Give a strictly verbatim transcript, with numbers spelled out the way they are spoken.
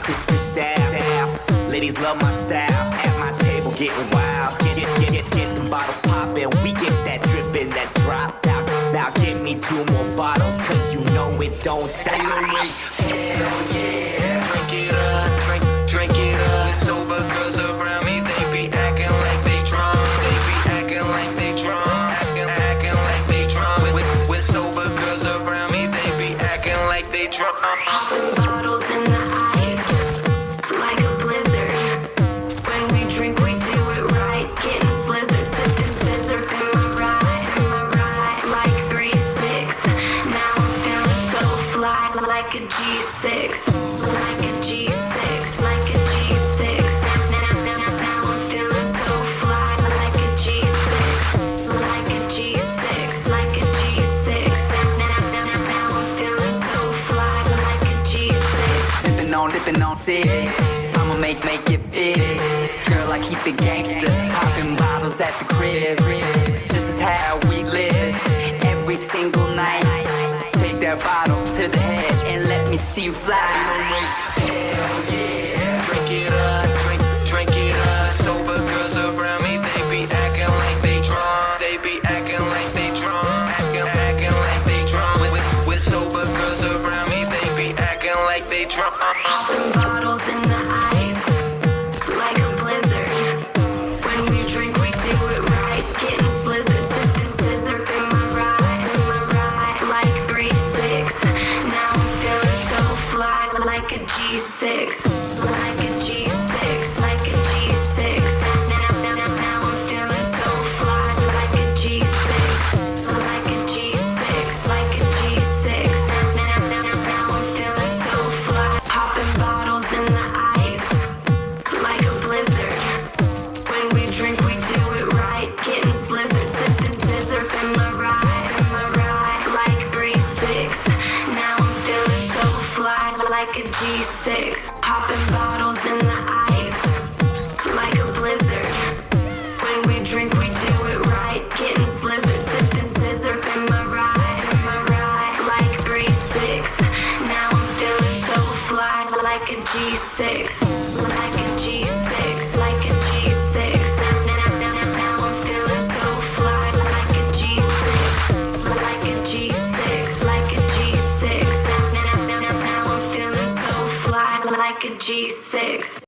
Christmas style. Ladies love my style. At my table getting wild. Get, get, get, get, get them bottles poppin'. We get that drippin', that drop. Now, now give me two more bottles, cause you know it don't stop. Hell yeah. Drink it up, drink, drink it up. Sober girls around me, they be acting like they drunk. They be acting like they drunk. Acting, acting like they drunk. With, with sober girls around me, they be acting like they drunk. Bottles in the ice, like a blizzard. When we drink, we do it right. Getting slizzard, sipping scissor. In my ride, in my ride, like three six. Now I'm feeling so fly, like a G six, like a G six, like a G six. Now, now, now, now I'm feeling so fly, like a G six, like a G six, like a G six. Now, now, now, now I'm feeling so fly, like a G six. Sippin' on, dippin' on six. I'ma make, make it fit. Girl, I keep it gangsta. Poppin' bottles at the crib. This is how we live. Every single night. Take that bottle to the head and let me see you fly. Hell yeah. Drink it up, drink, drink it up. Sober girls around me, they be acting like they drunk. They be acting like they drunk. Acting, acting like they drunk. With, with sober girls around me, they be acting like they drunk. Bottles in the ice, like a blizzard. When we drink, we do it right. Getting slizzard, sipping scissor. In my ride, in my ride, like three six. Now I'm feeling so fly, like a G six, like a G six, like a G six. Now, now, now, now I'm feeling so fly, like a G six, like a G six, like a G six. Now, now, now, now I'm feeling so fly. Popping bottles in the ice, like a blizzard. When we drink, we do it right. Getting slizzard, sipping scissor. In my ride, in my ride, like three six. Now I'm feeling so fly, like a G six. Popping bottles in the ice, like a blizzard. When we drink, we do it right. Getting slizzard, sipping scissor. In my ride, in my ride, like three six. Now I'm feeling so fly, like a G six, like a G six, like a G six. Now, now, now, now I'm feeling so fly, like a G six, like a G six, like a G six. Now, now, now, now I'm feeling so fly, like a G six.